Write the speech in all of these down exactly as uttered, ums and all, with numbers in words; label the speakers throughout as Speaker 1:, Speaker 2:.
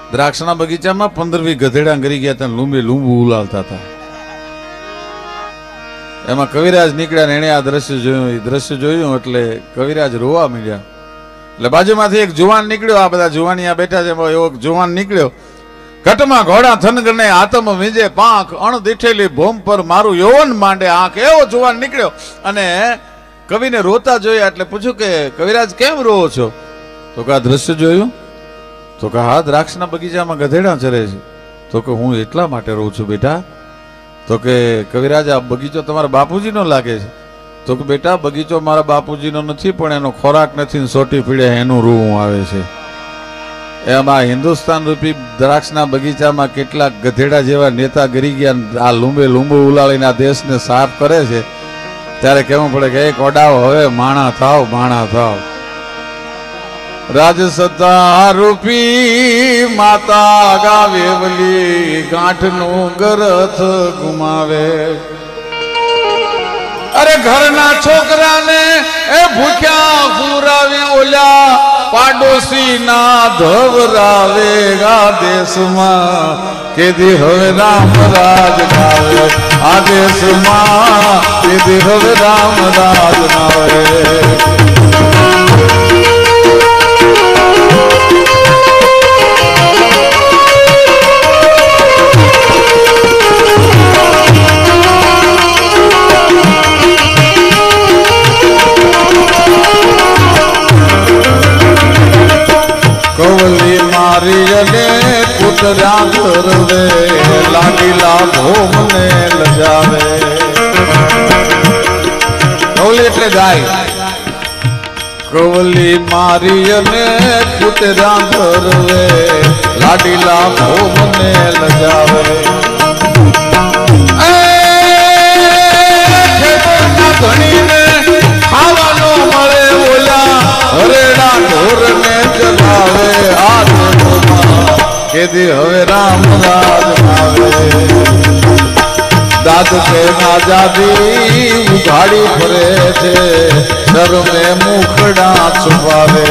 Speaker 1: દ્રાક્ષના બગીચામાં પંદરવી ગધેડા કરી ગયા હતા, લૂંબે લૂંબુ ઉલાળતા હતા. એમાં કવિરાજ નીકળ્યા ને એને આ દ્રશ્ય જોયું. એ દ્રશ્ય જોયું એટલે કવિરાજ રોવા માંડ્યા. એટલે બાજુમાંથી એક જુવાન નીકળ્યો, આ બધા જુવાનિયા બેઠા છે, એવો જુવાન નીકળ્યો. ઘટમાં ઘોડા થનગને આતમ વીજે પાંખ, અણ દીઠેલી ભૂમ પર મારું યૌવન માંડે આંખ. એવો જુવાન નીકળ્યો અને કવિને રોતા જોયા એટલે પૂછ્યું કે કવિરાજ કેમ રોવો છો? તો કે આ દ્રશ્ય જોયું. તો કે હા, દ્રાક્ષના બગીચામાં ગધેડા ચરે છે. તો કે હું એટલા માટે રહું છું બેટા. તો કે કવિરાજ આ બગીચો તમારા બાપુજીનો લાગે છે? તો કે બેટા બગીચો મારા બાપુજીનો નથી, પણ એનો ખોરાક નથી, સોટી પીડે એનું રૂવું આવે છે. એમાં હિન્દુસ્તાન રૂપી દ્રાક્ષના બગીચામાં કેટલાક ગધેડા જેવા નેતા ગરી ગયા, આ લૂંબે લૂંબુ ઉલાળીને આ દેશને સાફ કરે છે. ત્યારે કહેવું પડે કે એક ઓડાવ હવે માણા થાવ, માણા થાવ. રાજસત્તા રૂપી માતા ગાવે વલી, ગાંઠનું ગરથ ગુમાવે. અરે ઘરના છોકરાને એ ભૂખ્યા પુરાવે, ઓલા પાડોશી ના ધવરાવે. આ દેશમાં કેદી હવે રામ રાજ ગાવે, આ દેશમાં કેદી હવે રામ રાજ ગાવે. કવલી મારી અને કુતરા કરવે, લાગીલા ભોમને લજાવે. કવલી એટલે ગાય. કવલી મારી અને કુતરા કરવે, લાડીલા ભોમને લજાવે. ધણીને ખાવાનો મળે, ઓલા હરેડા ઢોરને જગાવે. આ દેશમાં કેદી હવે રામ રાજ આવે. દાદ કે આઝાદી ઉઘાડી ફરે છે, શરમે મુખડા છુપાવે.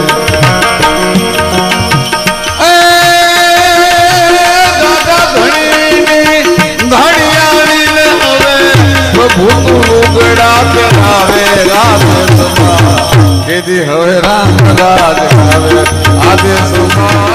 Speaker 1: દાદા ધણીની ધણિયાળીને હવે પ્રભુ લુગડા પહેરાવે. આ દેશમાં કેદી હવે રામ રાજ આવે. આ દેશમાં